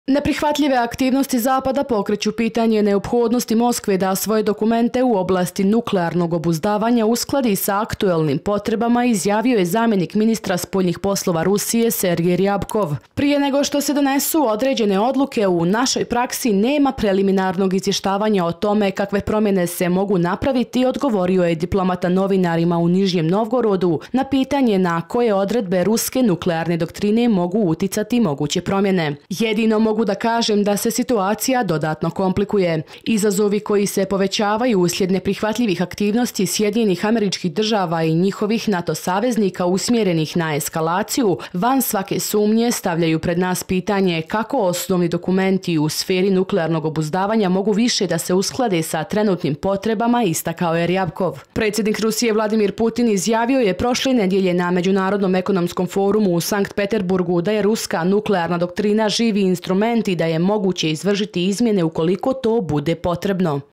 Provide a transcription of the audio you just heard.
Neprihvatljive aktivnosti Zapada pokreću pitanje neophodnosti Moskve da svoje dokumente u oblasti nuklearnog obuzdavanja uskladi sa aktuelnim potrebama, izjavio je zamjenik ministra spoljnih poslova Rusije Sergej Ryabkov. Prije nego što se donesu određene odluke, u našoj praksi nema preliminarnog izvještavanja o tome kakve promjene se mogu napraviti, odgovorio je diplomata novinarima u Nižnjem Novgorodu na pitanje na koje odredbe ruske nuklearne doktrine mogu uticati moguće promjene. Jedino mogu da kažem da se situacija dodatno komplikuje. Izazovi koji se povećavaju uslijed neprihvatljivih aktivnosti Sjedinjenih Američkih Država i njihovih NATO saveznika usmjerenih na eskalaciju, van svake sumnje stavljaju pred nas pitanje kako osnovni dokumenti u sferi nuklearnog obuzdavanja mogu više da se usklade sa trenutnim potrebama, istakao je Ryabkov. Predsjednik Rusije Vladimir Putin izjavio je prošle nedjelje na Međunarodnom ekonomskom forumu u Sankt Peterburgu da je ruska nuklearna doktrina živi instrument i da je moguće izvršiti izmjene ukoliko to bude potrebno.